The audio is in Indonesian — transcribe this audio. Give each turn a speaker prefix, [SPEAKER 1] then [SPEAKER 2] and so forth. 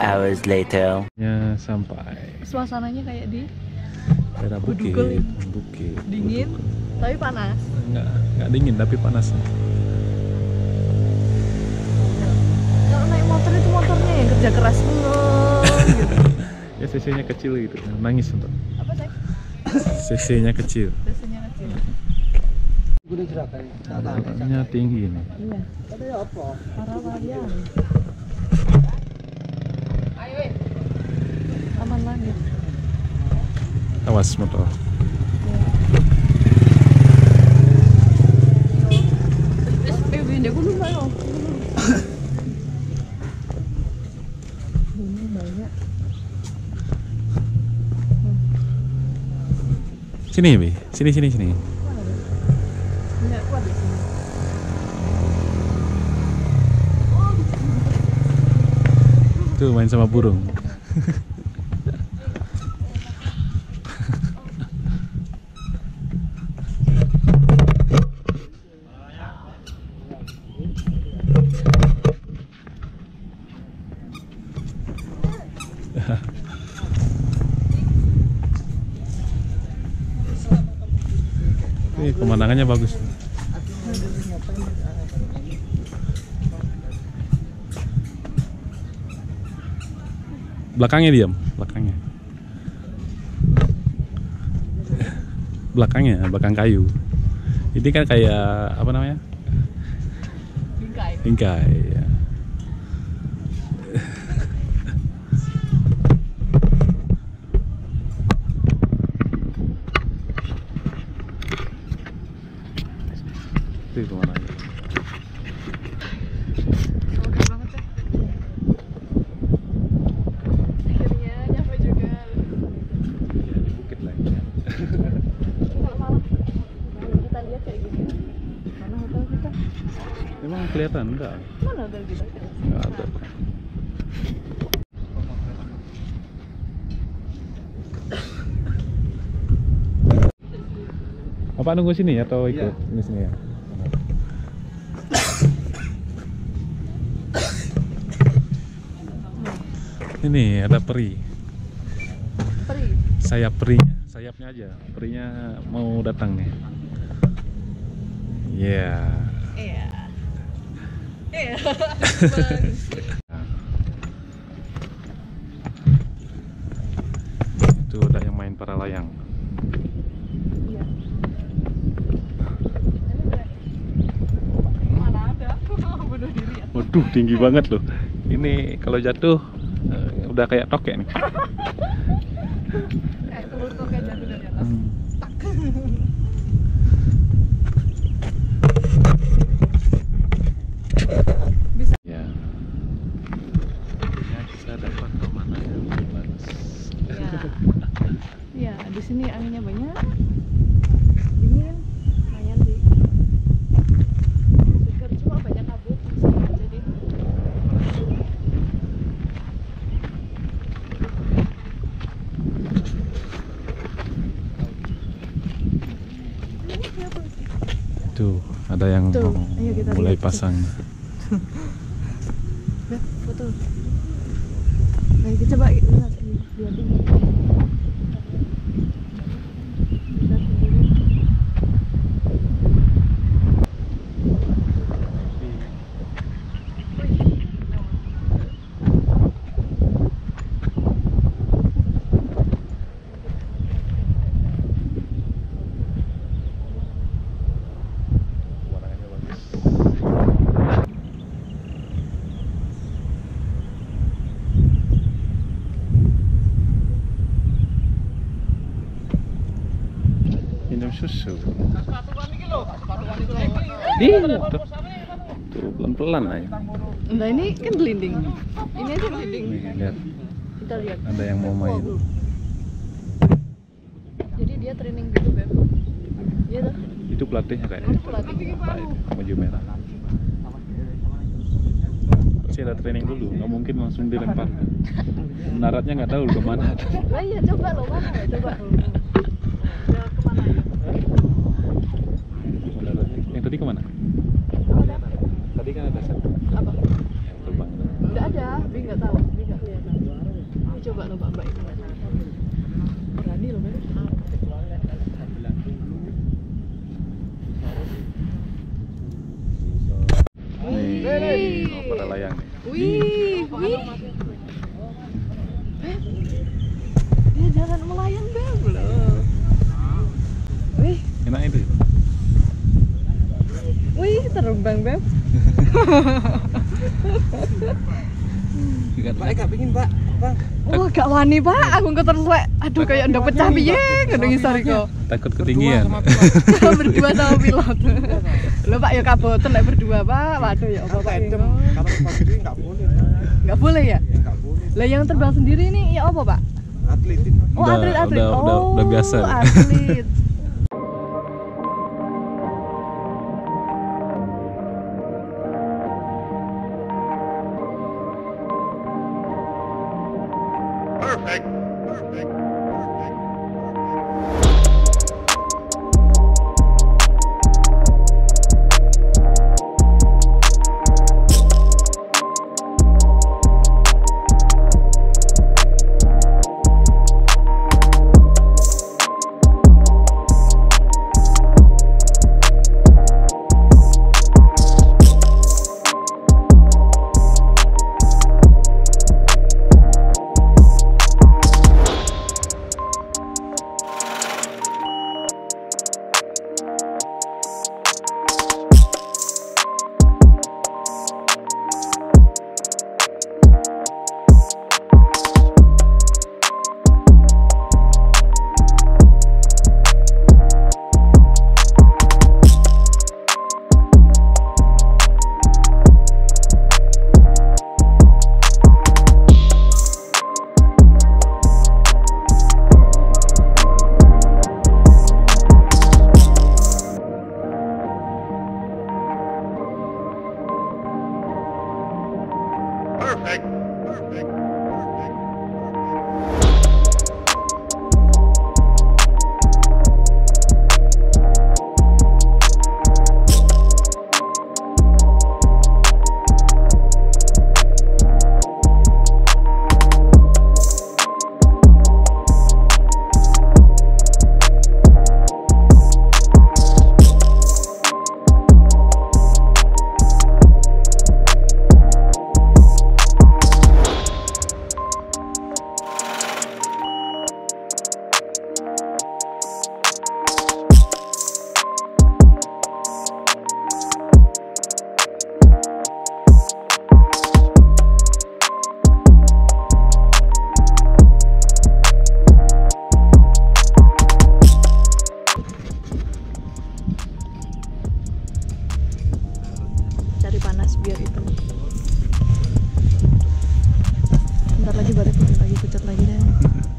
[SPEAKER 1] hours later.
[SPEAKER 2] Ya sampai.
[SPEAKER 3] Suasananya kayak di
[SPEAKER 2] Daerah bukit, bukit.
[SPEAKER 3] dingin tapi panas.
[SPEAKER 2] Enggak dingin tapi panas.
[SPEAKER 3] Kalau naik motor itu motornya yang kerja keras gitu.
[SPEAKER 2] Ya cc-nya kecil gitu, nangis untuk.
[SPEAKER 3] Apa sih?
[SPEAKER 2] cc-nya kecil.
[SPEAKER 3] Cc-nya kecil.
[SPEAKER 2] Harganya tinggi nih.
[SPEAKER 3] Iya. Paralayang. Taman langit.
[SPEAKER 2] Awas motor.
[SPEAKER 3] Dia gunung banyak. Gunung banyak.
[SPEAKER 2] Sini, Bi. Sini.
[SPEAKER 3] Banyak kuat di sini.
[SPEAKER 2] Tuh main sama burung. Pemandangannya bagus. Belakangnya diam, belakang kayu. Ini kan kayak apa namanya? Bingkai. Ya. Itu kemana?
[SPEAKER 3] Oke banget ya. Akhirnya nyampe juga.
[SPEAKER 2] Ya, di bukit lagi.
[SPEAKER 3] Kalau malam kita lihat kayak gini. Mana hotel kita?
[SPEAKER 2] Emang kelihatan enggak?
[SPEAKER 3] Mana hotel kita?
[SPEAKER 2] Enggak ada. Apa nunggu sini atau ikut di sini ya? Ini ada peri. Sayap perinya, sayapnya aja. Perinya mau datang nih. Iya. Itu ada yang main paralayang.
[SPEAKER 3] Iya. Mana ada? Bunuh diri ya.
[SPEAKER 2] Waduh, tinggi banget loh. Ini kalau jatuh udah kayak tokek nih.
[SPEAKER 3] Kayak telur tokek jatuh dari atas. Bisa.
[SPEAKER 2] Ya. Akhirnya kita dapat kemana yang bagus.
[SPEAKER 3] Ya, di sini anginnya banyak. Dingin, lumayan sih. Segar cuma banyak kabut di sini jadi.
[SPEAKER 2] Tuh, ada yang
[SPEAKER 3] Tuh, ayo kita
[SPEAKER 2] mulai
[SPEAKER 3] lihat.
[SPEAKER 2] pasang.
[SPEAKER 3] Ya, foto. Nah, kita coba lihat ini.
[SPEAKER 2] Minum susu. Tuh, pelan-pelan aja.
[SPEAKER 3] Nah, ini kan gelinding. Ini aja gelinding.
[SPEAKER 2] Nih, lihat.
[SPEAKER 3] Kita lihat.
[SPEAKER 2] Ada yang mau main.
[SPEAKER 3] Jadi dia training gitu, Beb. Iya dah.
[SPEAKER 2] Itu pelatihnya kayaknya.
[SPEAKER 3] Itu pelatih.
[SPEAKER 2] Pak, itu, baju merah. Pasti ada training dulu, nggak mungkin langsung dilempar. Daratnya nggak tahu kemana.
[SPEAKER 3] Lah iya, coba lo mana ya, coba. Ya kemana ya?
[SPEAKER 2] Yang tadi kemana?
[SPEAKER 3] Oh, ada.
[SPEAKER 2] Tadi kan ada satu.
[SPEAKER 3] Apa?
[SPEAKER 2] Terbang.
[SPEAKER 3] Nggak ada, Bi nggak tahu, Bi nggak kelihatan. mbak-mbak itu. Berani loh kan?
[SPEAKER 2] Nih, paralayang nih.
[SPEAKER 3] Wih, wih. Dia jalan melayang Beb loh. Wih,
[SPEAKER 2] Enak itu.
[SPEAKER 3] wih terbang Beb.
[SPEAKER 1] Pak, gak pingin Pak, Bang.
[SPEAKER 3] Wah, gak wani Pak, aku keterlek. Aduh, kayak udah pecah piye ngene isor iku.
[SPEAKER 2] Takut ketinggian.
[SPEAKER 3] Berdua sama pilot. Lho Pak, ya kaboten lek berdua Pak. Waduh ya apa Pak?
[SPEAKER 1] Kalau sendiri nggak boleh.
[SPEAKER 3] Nggak boleh ya?
[SPEAKER 1] Ya nggak boleh.
[SPEAKER 3] Lah yang terbang sendiri ini ya apa Pak?
[SPEAKER 1] Atlet itu.
[SPEAKER 3] Oh, atlet-atlet.
[SPEAKER 2] Udah biasa.
[SPEAKER 3] Atlet. Bentar lagi balik lagi pucat lagi deh.